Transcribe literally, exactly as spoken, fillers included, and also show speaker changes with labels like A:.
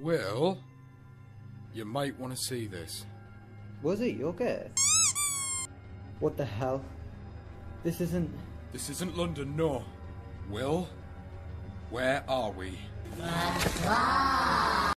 A: Will, you might want to see this.
B: Was it? You okay? What the hell? This isn't...
A: This isn't London, no. Will, where are we?
C: That's right.